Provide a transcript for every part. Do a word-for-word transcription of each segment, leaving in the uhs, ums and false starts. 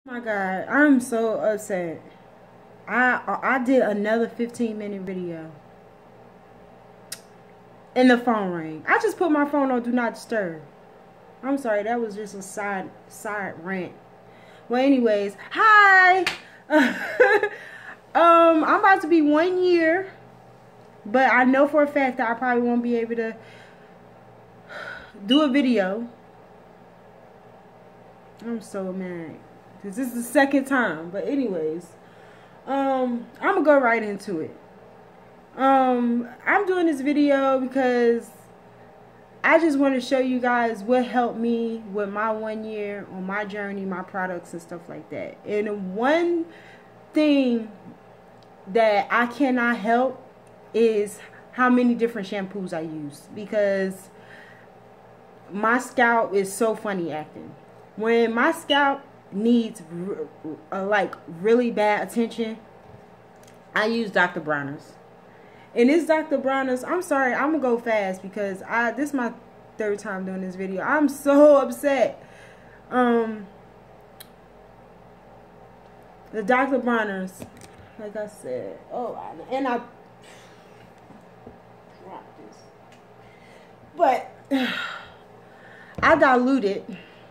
Oh my God, I'm so upset. I I did another fifteen minute video and the phone rang. I just put my phone on do not disturb. I'm sorry, that was just a side side rant. Well, anyways, hi. um, I'm about to be one year, but I know for a fact that I probably won't be able to do a video. I'm so mad because this is the second time. But anyways, um, I'm gonna go right into it. Um, I'm doing this video because I just want to show you guys what helped me with my one year on my journey, my products and stuff like that. And one thing that I cannot help is how many different shampoos I use, because my scalp is so funny acting. When my scalp needs uh, like really bad attention, I use Doctor Bronner's. And this Doctor Bronner's, I'm sorry, I'm gonna go fast because I this is my third time doing this video. I'm so upset. Um, the Doctor Bronner's, like I said, oh, and I dropped this, but I dilute it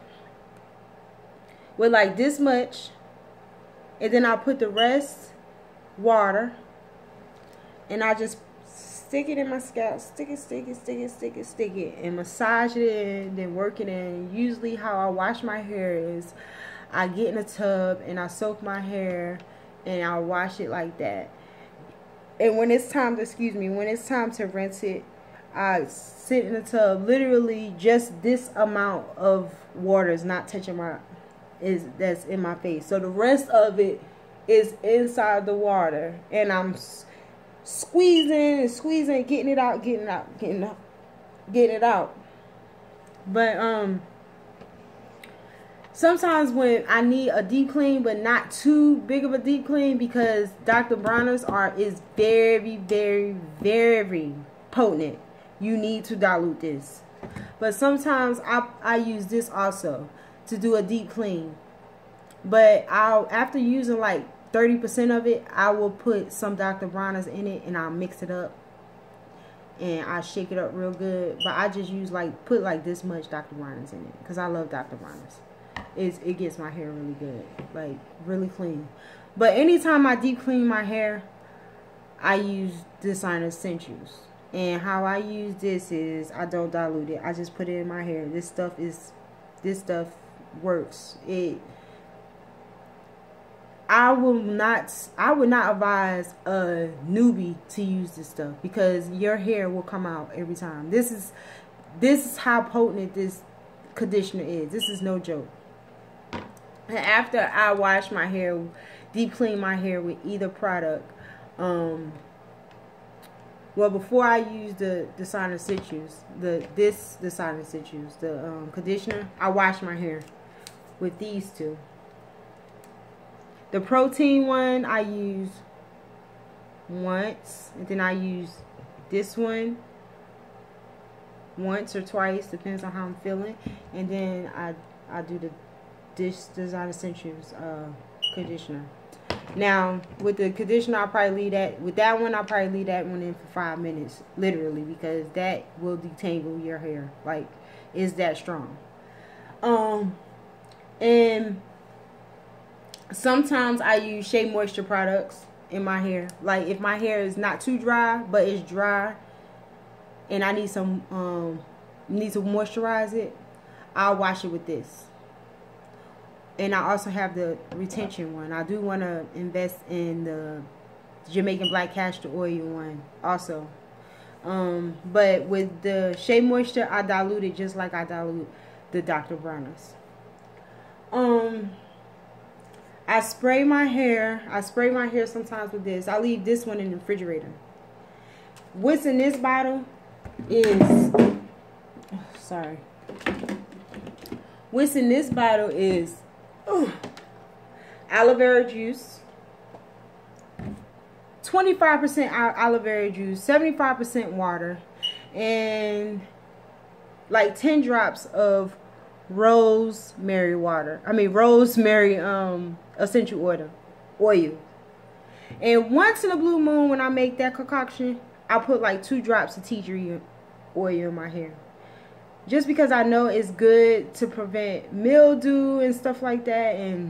with like this much, and then I put the rest water, and I just stick it in my scalp, stick it, stick it, stick it, stick it, stick it, and massage it in, then work it in. Usually how I wash my hair is I get in a tub and I soak my hair and I wash it like that. And when it's time to, excuse me, when it's time to rinse it, I sit in the tub. Literally just this amount of water is not touching my, is that's in my face. So the rest of it is inside the water, and I'm squeezing and squeezing, getting it out, getting it out, getting it out, getting it out. But um, sometimes when I need a deep clean, but not too big of a deep clean, because Doctor Bronner's are is very, very, very potent. You need to dilute this. But sometimes I I use this also to do a deep clean. But I'll after using like thirty percent of it, I will put some Doctor Bronner's in it and I'll mix it up and I shake it up real good. But I just use like put like this much Doctor Bronner's in it because I love Doctor Bronner's. It's, it gets my hair really good, like really clean. But anytime I deep clean my hair, I use Designer Essentials. And how I use this is I don't dilute it. I just put it in my hair. This stuff is this stuff works. It I will not I would not advise a newbie to use this stuff because your hair will come out every time. This is this is how potent this conditioner is. This is no joke. And after I wash my hair, deep clean my hair with either product, um well, before I use the Designer Essentials, the this Designer Essentials, the um, conditioner, I wash my hair with these two. The protein one I use once, and then I use this one once or twice, depends on how I'm feeling, and then I I do the this Designer Essentials uh, conditioner. Now with the conditioner, I'll probably leave that with that one. I'll probably leave that one in for five minutes, literally, because that will detangle your hair. Like, it's that strong. Um, and sometimes I use Shea Moisture products in my hair. Like if my hair is not too dry, but it's dry, and I need some um need to moisturize it, I'll wash it with this. And I also have the retention one. I do want to invest in the Jamaican Black Castor Oil one also. Um, but with the Shea Moisture, I dilute it just like I dilute the Doctor Bronner's. Um, I spray my hair. I spray my hair sometimes with this. I leave this one in the refrigerator. What's in this bottle is... Oh, sorry. What's in this bottle is... Ooh, aloe vera juice, twenty-five percent aloe vera juice, seventy-five percent water, and like ten drops of rosemary water. I mean rosemary um essential oil. Oil. And once in a blue moon, when I make that concoction, I put like two drops of tea tree oil in my hair. Just because I know it's good to prevent mildew and stuff like that, and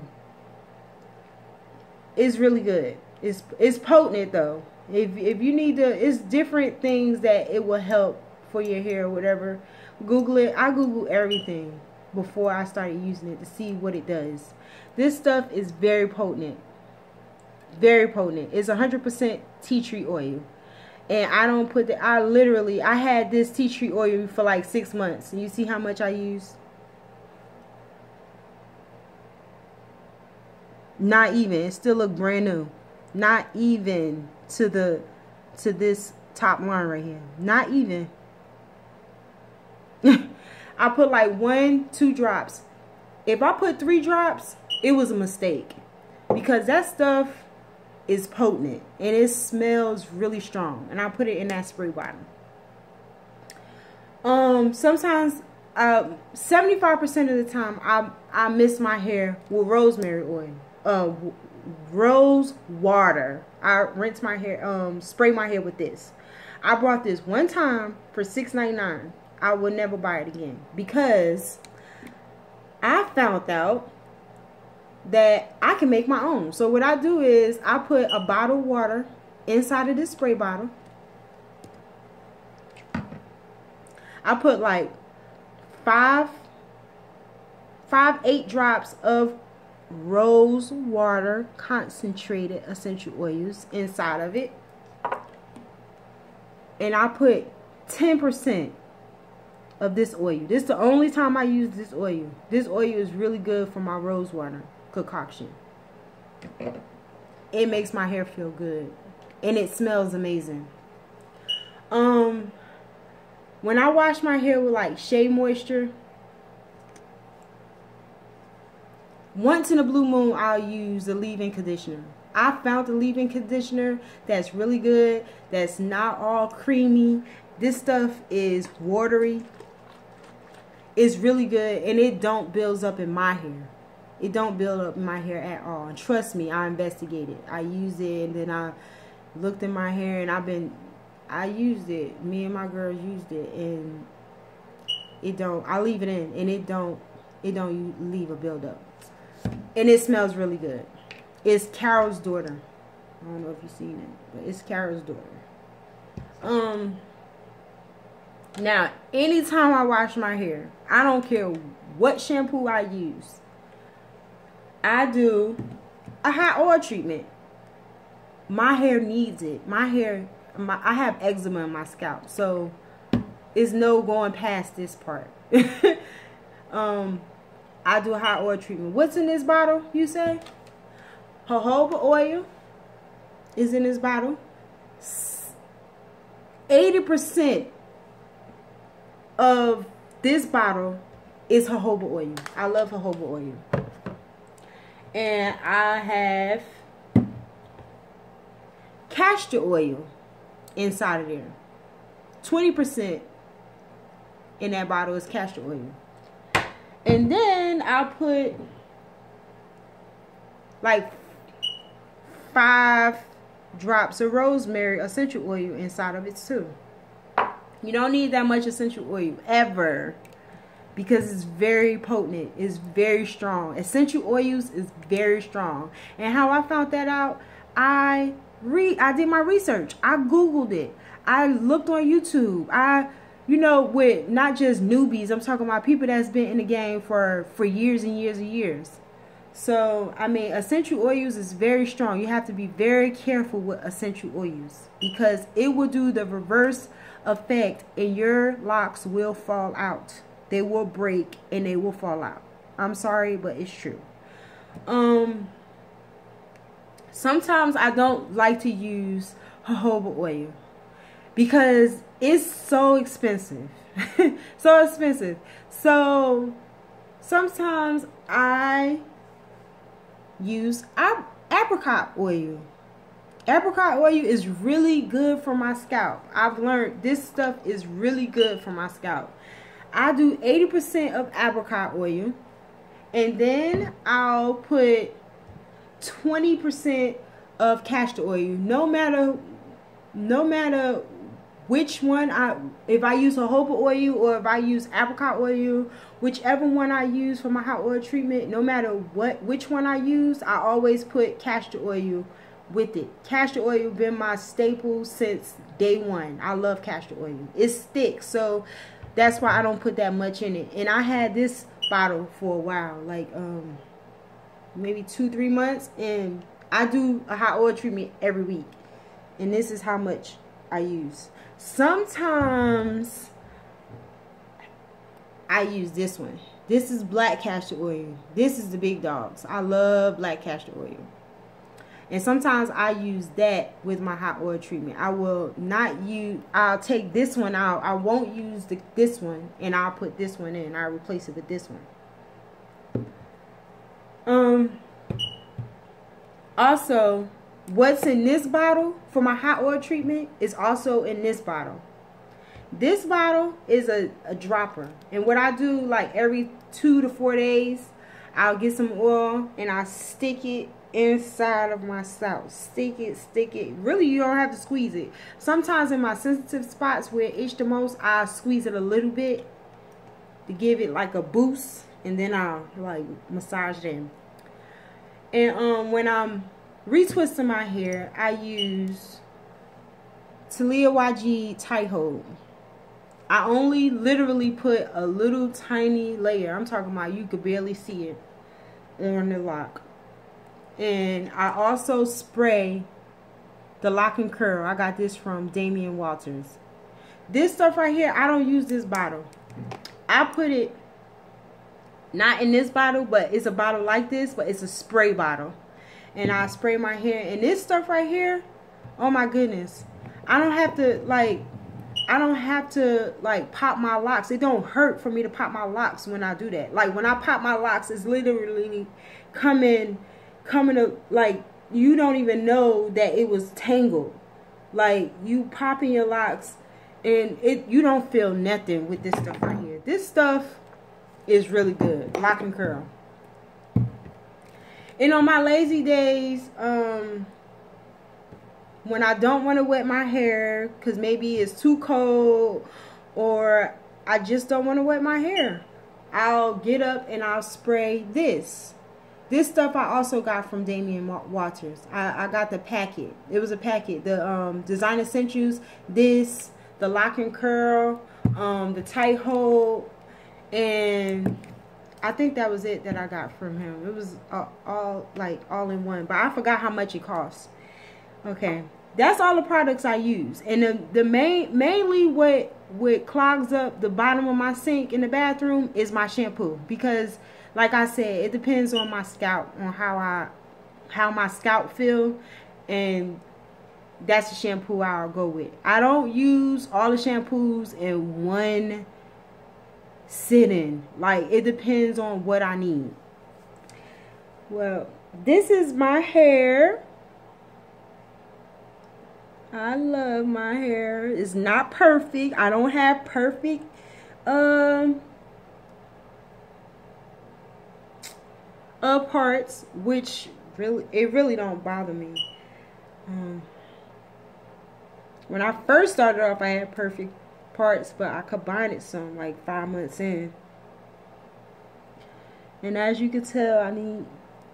it's really good. It's it's potent though. If if you need to, it's different things that it will help for your hair or whatever. Google it. I Google everything before I started using it to see what it does. This stuff is very potent. Very potent. It's one hundred percent tea tree oil. And I don't put the, I literally, I had this tea tree oil for like six months. And you see how much I use? Not even. It still look brand new. Not even to the, to this top line right here. Not even. I put like one, two drops. If I put three drops, it was a mistake. Because that stuff is potent and it smells really strong, and I put it in that spray bottle. Um, sometimes, uh, seventy-five percent of the time, I I mist my hair with rosemary oil, uh, rose water. I rinse my hair, um, spray my hair with this. I bought this one time for six ninety-nine. I will never buy it again because I found out that I can make my own. So what I do is I put a bottle of water inside of this spray bottle. I put like five, five, eight drops of rose water concentrated essential oils inside of it. And I put ten percent of this oil. This is the only time I use this oil. This oil is really good for my rose water concoction. It makes my hair feel good and it smells amazing. Um when I wash my hair with like Shea Moisture, once in a blue moon I'll use the leave-in conditioner. I found the leave-in conditioner that's really good, that's not all creamy. This stuff is watery. It's really good, and it don't build up in my hair. It don't build up in my hair at all. And trust me, I investigated. I used it, and then I looked in my hair, and I've been, I used it. Me and my girls used it, and it don't. I leave it in, and it don't. It don't leave a buildup, and it smells really good. It's Carol's daughter. I don't know if you've seen it, but it's Carol's daughter. Um. Now, anytime I wash my hair, I don't care what shampoo I use, I do a hot oil treatment. My hair needs it. My hair, my, I have eczema in my scalp, so it's no going past this part. um, I do a hot oil treatment. What's in this bottle, you say? Jojoba oil is in this bottle. eighty percent of this bottle is jojoba oil. I love jojoba oil. And I have castor oil inside of there. twenty percent in that bottle is castor oil. And then I'll put like five drops of rosemary essential oil inside of it too. You don't need that much essential oil ever, because it's very potent. It's very strong. Essential oils is very strong. And how I found that out, I re I did my research. I Googled it. I looked on YouTube. I, you know, with not just newbies, I'm talking about people that's been in the game for, for years and years and years. So, I mean, essential oils is very strong. You have to be very careful with essential oils, because it will do the reverse effect and your locks will fall out. They will break and they will fall out. I'm sorry, but it's true. Um, sometimes I don't like to use jojoba oil because it's so expensive. So expensive. So sometimes I use ap apricot oil. Apricot oil is really good for my scalp. I've learned this stuff is really good for my scalp. I do eighty percent of apricot oil, and then I'll put twenty percent of castor oil. No matter, no matter which one I, if I use jojoba oil or if I use apricot oil, whichever one I use for my hot oil treatment, no matter what, which one I use, I always put castor oil with it. Castor oil been my staple since day one. I love castor oil. It's thick, so that's why I don't put that much in it. And I had this bottle for a while, like um maybe two, three months, and I do a hot oil treatment every week. And this is how much I use. Sometimes I use this one. This is black castor oil. This is the big dogs. I love black castor oil. And sometimes I use that with my hot oil treatment. I will not use, I'll take this one out. I won't use the, this one, and I'll put this one in. I'll replace it with this one. Um. Also, what's in this bottle for my hot oil treatment is also in this bottle. This bottle is a, a dropper. And what I do, like every two to four days, I'll get some oil and I stick it inside of my scalp. Stick it, stick it. Really, you don't have to squeeze it. Sometimes in my sensitive spots where it itch the most, I squeeze it a little bit to give it like a boost. And then I'll like massage it in. And um, when I'm retwisting my hair, I use Talia Y G tight hold. I only literally put a little tiny layer. I'm talking about you could barely see it on the lock. And I also spray the lock and curl. I got this from Damian Walters. This stuff right here, I don't use this bottle. I put it not in this bottle, but it's a bottle like this, but it's a spray bottle. And I spray my hair. And this stuff right here, oh my goodness. I don't have to like, I don't have to like pop my locks. It don't hurt for me to pop my locks when I do that. Like when I pop my locks, it's literally coming, coming to like, you don't even know that it was tangled. Like you popping your locks and it, you don't feel nothing with this stuff right here. This stuff is really good. Lock and curl. And on my lazy days, um, when I don't want to wet my hair because maybe it's too cold or I just don't want to wet my hair, I'll get up and I'll spray this. This stuff I also got from Damian Walters. I, I got the packet. It was a packet. The um, Design Essentials, this, the lock and curl, um, the tight hold, and I think that was it that I got from him. It was all, all like all in one, but I forgot how much it cost. Okay, that's all the products I use, and the the main mainly what what clogs up the bottom of my sink in the bathroom is my shampoo, because like I said, it depends on my scalp, on how I how my scalp feel, and that's the shampoo I'll go with. I don't use all the shampoos in one sitting. Like it depends on what I need. Well, this is my hair. I love my hair. It's not perfect. I don't have perfect um uh parts, which really it really don't bother me. Um when I first started off, I had perfect parts, but I combined it some like five months in, and as you can tell, I need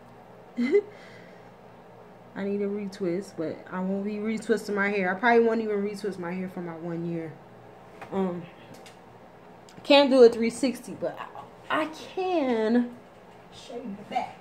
I need a retwist, but I won't be retwisting my hair. I probably won't even retwist my hair for my one year. Um, I can't do a three sixty, but I, I can show you the back.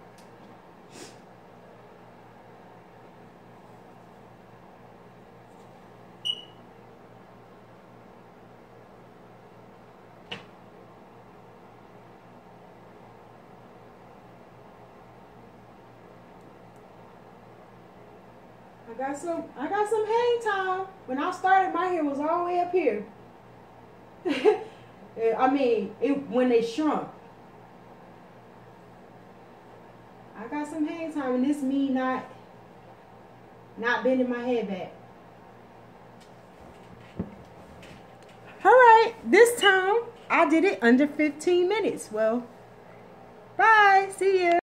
I got some, I got some hang time. When I started, my hair was all the way up here. I mean, it, when they shrunk. I got some hang time, and this me not, not bending my head back. All right, this time I did it under fifteen minutes. Well, bye. See ya.